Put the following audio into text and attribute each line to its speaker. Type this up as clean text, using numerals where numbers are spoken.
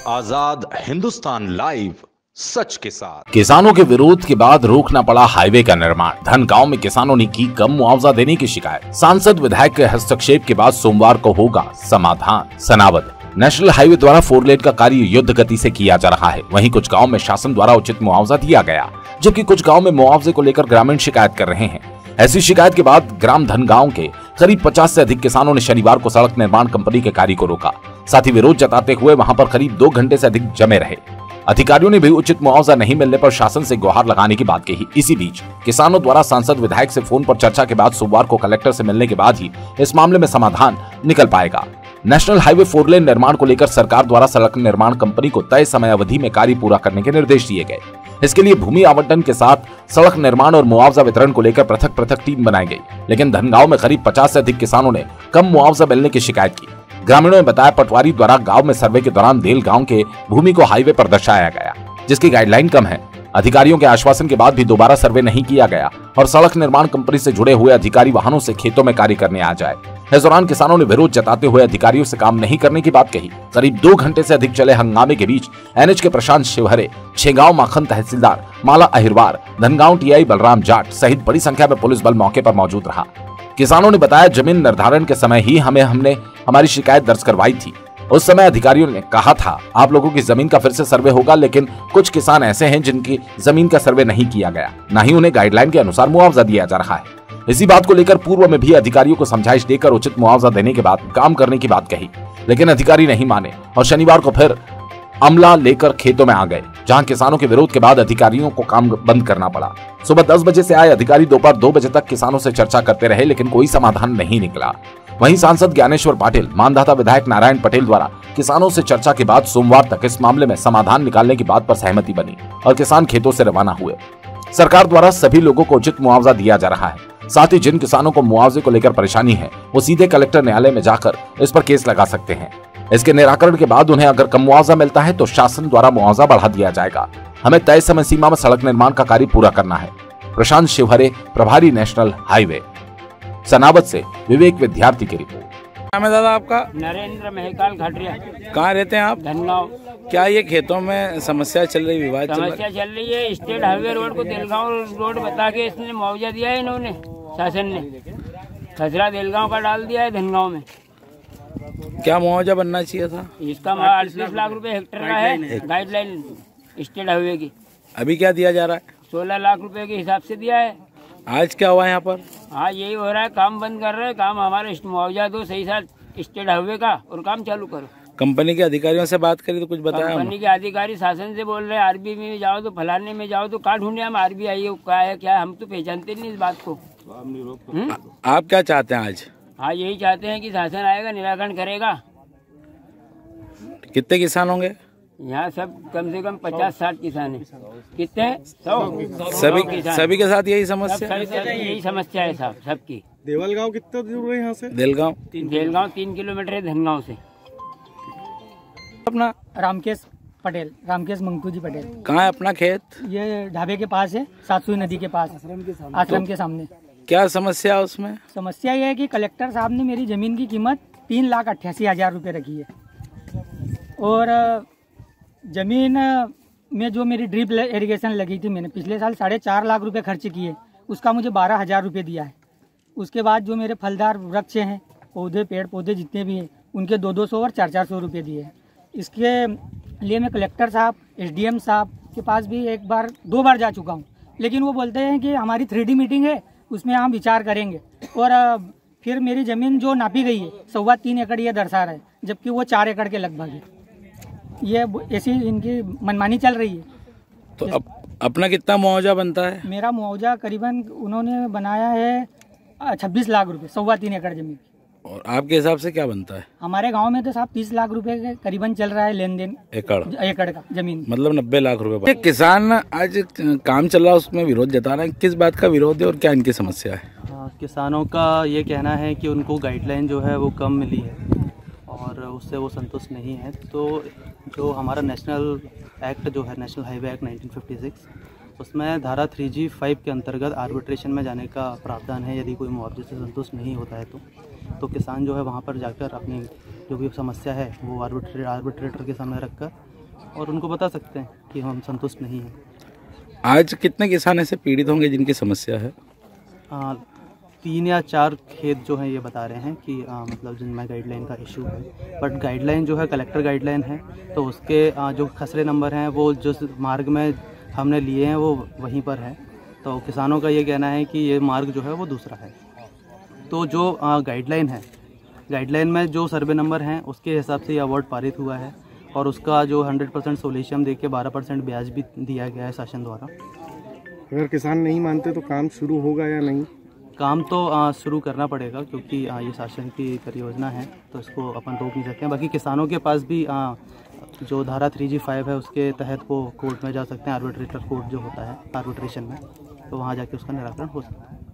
Speaker 1: आजाद Hindustan live, सच के साथ।
Speaker 2: किसानों के विरोध के बाद रोकना पड़ा हाईवे का निर्माण। धनगांव में किसानों ने की कम मुआवजा देने की शिकायत। सांसद विधायक के हस्तक्षेप के बाद सोमवार को होगा समाधान। सनावद नेशनल हाईवे द्वारा 4 लेन का कार्य युद्ध गति से किया जा रहा है। वहीं कुछ गांव में शासन द्वारा उचित मुआवजा दिया गया, जबकि कुछ गांव में मुआवजे को लेकर ग्रामीण शिकायत कर रहे हैं। ऐसी शिकायत के बाद ग्राम धनगांव के करीब 50 से अधिक किसानों ने शनिवार को सड़क निर्माण कंपनी के कार्य को रोका। साथ ही विरोध जताते हुए वहां पर करीब 2 घंटे से अधिक जमे रहे। अधिकारियों ने भी उचित मुआवजा नहीं मिलने पर शासन से गुहार लगाने की बात कही। इसी बीच किसानों द्वारा सांसद विधायक से फोन पर चर्चा के बाद सोमवार को कलेक्टर से मिलने के बाद ही इस मामले में समाधान निकल पाएगा। नेशनल हाईवे 4 लेन निर्माण को लेकर सरकार द्वारा सड़क निर्माण कंपनी को तय समय अवधि में कार्य पूरा करने के निर्देश दिए गए। इसके लिए भूमि आवंटन के साथ सड़क निर्माण और मुआवजा वितरण को लेकर पृथक पृथक टीम बनाई गई। लेकिन धनगांव में करीब 50 से अधिक किसानों ने कम मुआवजा मिलने की शिकायत की। ग्रामीणों ने बताया, पटवारी द्वारा गांव में सर्वे के दौरान देल गांव के भूमि को हाईवे पर दर्शाया गया, जिसकी गाइडलाइन कम है। अधिकारियों के आश्वासन के बाद भी दोबारा सर्वे नहीं किया गया और सड़क निर्माण कंपनी से जुड़े हुए अधिकारी वाहनों से खेतों में कार्य करने आ जाए। इस दौरान किसानों ने विरोध जताते हुए अधिकारियों से काम नहीं करने की बात कही। करीब 2 घंटे से अधिक चले हंगामे के बीच एनएच के प्रशांत शिवहरे, छेगांव माखन तहसीलदार माला अहिरवार, धनगांव टीआई बलराम जाट सहित बड़ी संख्या में पुलिस बल मौके पर मौजूद रहा। किसानों ने बताया, जमीन निर्धारण के समय ही हमने हमारी शिकायत दर्ज करवाई थी। उस समय अधिकारियों ने कहा था आप लोगों की जमीन का फिर से सर्वे होगा, लेकिन कुछ किसान ऐसे हैं जिनकी जमीन का सर्वे नहीं किया गया, न ही उन्हें गाइडलाइन के अनुसार मुआवजा दिया जा रहा है। इसी बात को लेकर पूर्व में भी अधिकारियों को समझाइश देकर उचित मुआवजा देने के बाद काम करने की बात कही, लेकिन अधिकारी नहीं माने और शनिवार को फिर अमला लेकर खेतों में आ गए, जहां किसानों के विरोध के बाद अधिकारियों को काम बंद करना पड़ा। सुबह 10 बजे से आए अधिकारी दोपहर 2 बजे तक किसानों से चर्चा करते रहे, लेकिन कोई समाधान नहीं निकला। वहीं सांसद ज्ञानेश्वर पाटिल, मानधाता विधायक नारायण पटेल द्वारा किसानों से चर्चा के बाद सोमवार तक इस मामले में समाधान निकालने की बात पर सहमति बनी और किसान खेतों से रवाना हुए। सरकार द्वारा सभी लोगों को उचित मुआवजा दिया जा रहा है। साथ ही जिन किसानों को मुआवजे को लेकर परेशानी है, वो सीधे कलेक्टर न्यायालय में जाकर इस पर केस लगा सकते हैं। इसके निराकरण के बाद उन्हें अगर कम मुआवजा मिलता है तो शासन द्वारा मुआवजा बढ़ा दिया जाएगा। हमें तय समय सीमा में सड़क निर्माण का कार्य पूरा करना है। प्रशांत शिवहरे, प्रभारी नेशनल हाईवे, सनावद से विवेक विद्यार्थी की रिपोर्ट।
Speaker 3: नाम है दादा आपका?
Speaker 4: नरेंद्र महकाल घाटिया।
Speaker 3: कहाँ रहते हैं आप?
Speaker 4: धनगांव।
Speaker 3: क्या ये खेतों में समस्या चल रही, विवाद
Speaker 4: समस्या चल रही है? स्टेट हाईवे रोड को देलगांव रोड बता के इसने मुआवजा दिया है, इन्होंने शासन ने खसरा देलगांव का डाल दिया है धनगांव में।
Speaker 3: क्या मुआवजा बनना चाहिए था?
Speaker 4: इसका 38 लाख रुपए हेक्टेयर का है गाइडलाइन स्टेट हाईवे की।
Speaker 3: अभी क्या दिया जा रहा है?
Speaker 4: 16 लाख रुपए के हिसाब से दिया है।
Speaker 3: आज क्या हुआ यहाँ पर?
Speaker 4: हाँ, यही हो रहा है, काम बंद कर रहे हैं। काम हमारे मुआवजा दो सही साथ स्टेट हाईवे का और काम चालू करो।
Speaker 3: कंपनी के अधिकारियों से बात करी तो कुछ बताया?
Speaker 4: कंपनी के अधिकारी शासन से बोल रहे हैं आरबी में जाओ तो फलाने में जाओ तो कहाँ ढूंढे हम आरबीआई क्या है क्या, हम तो पहचानते नहीं इस बात को।
Speaker 3: आप क्या चाहते हैं आज?
Speaker 4: हाँ, यही चाहते हैं कि शासन आएगा, निराकरण करेगा।
Speaker 3: कितने किसान होंगे
Speaker 4: यहाँ? सब कम से कम 50-60 किसान हैं। कितने? 100।
Speaker 3: सभी के साथ यही समस्या?
Speaker 4: यही समस्या है साहब सबकी।
Speaker 5: देवलगांव कितना दूर है यहाँ से?
Speaker 3: देलगांव
Speaker 4: 3 किलोमीटर है धनगांव से।
Speaker 3: अपना
Speaker 6: रामकेश पटेल, रामकेश मंगतूजी पटेल।
Speaker 3: कहाँ है अपना खेत?
Speaker 6: ये ढाबे के पास है, सातसुई नदी के पास, आश्रम के सामने।
Speaker 3: क्या समस्या उसमें?
Speaker 6: समस्या ये है कि कलेक्टर साहब ने मेरी जमीन की कीमत 3,88,000 रुपये रखी है और जमीन में जो मेरी ड्रिप इरिगेशन लगी थी, मैंने पिछले साल 4.5 लाख रुपए खर्च किए, उसका मुझे 12,000 रुपये दिया है। उसके बाद जो मेरे फलदार वृक्ष हैं, पौधे पेड़ पौधे जितने भी हैं, उनके 200 और 400 रुपये दिए हैं। इसके लिए मैं कलेक्टर साहब, एसडीएम साहब के पास भी 2 बार जा चुका हूँ, लेकिन वो बोलते हैं कि हमारी 3D मीटिंग है, उसमें हम विचार करेंगे। और फिर मेरी ज़मीन जो नापी गई है 3.25 एकड़ ये दर्शा रहा है, जबकि वो 4 एकड़ के लगभग है। ये ऐसी इनकी मनमानी चल रही है।
Speaker 3: तो अपना कितना मुआवजा बनता है?
Speaker 6: मेरा मुआवजा करीबन उन्होंने बनाया है 26 लाख रुपए, 3.25 एकड़ जमीन।
Speaker 3: और आपके हिसाब से क्या बनता है?
Speaker 6: हमारे गांव में तो साहब 30 लाख रुपए के करीबन चल रहा है लेन देन एकड़ का जमीन,
Speaker 3: मतलब 90 लाख रुपए। किसान आज काम चल रहा है, उसमें विरोध जता रहे हैं। किस बात का विरोध है और क्या इनकी समस्या है?
Speaker 7: किसानों का ये कहना है कि उनको गाइडलाइन जो है वो कम मिली है और उससे वो संतुष्ट नहीं है। तो जो हमारा नेशनल एक्ट जो है, नेशनल हाईवे एक्ट 1956, उसमें धारा 3G5 के अंतर्गत आर्बिट्रेशन में जाने का प्रावधान है। यदि कोई मुआवजे से संतुष्ट नहीं होता है तो किसान जो है वहाँ पर जाकर अपनी जो भी समस्या है वो आर्बिट्रेटर के सामने रखकर और उनको बता सकते हैं कि हम संतुष्ट नहीं हैं।
Speaker 3: आज कितने किसान ऐसे पीड़ित होंगे जिनकी समस्या है?
Speaker 7: 3 या 4 खेत जो हैं ये बता रहे हैं कि मतलब जिनमें गाइडलाइन का इशू है, बट गाइडलाइन जो है कलेक्टर गाइडलाइन है, तो उसके जो खसरे नंबर हैं वो जो मार्ग में हमने लिए हैं वो वहीं पर है। तो किसानों का ये कहना है कि ये मार्ग जो है वो दूसरा है। तो जो गाइडलाइन है, गाइडलाइन में जो सर्वे नंबर हैं उसके हिसाब से ये अवार्ड पारित हुआ है और उसका जो 100% सोल्यूशन दे के 12% ब्याज भी दिया गया है शासन द्वारा।
Speaker 5: अगर किसान नहीं मानते तो काम शुरू होगा या नहीं?
Speaker 7: काम तो शुरू करना पड़ेगा क्योंकि ये शासन की परियोजना है, तो इसको अपन रोक नहीं सकते हैं। बाकी किसानों के पास भी जो धारा 3G5 है उसके तहत वो कोर्ट में जा सकते हैं, आर्बिट्रेटर कोर्ट जो होता है आर्बिट्रेशन में, तो वहाँ जाके उसका निराकरण हो सकता है।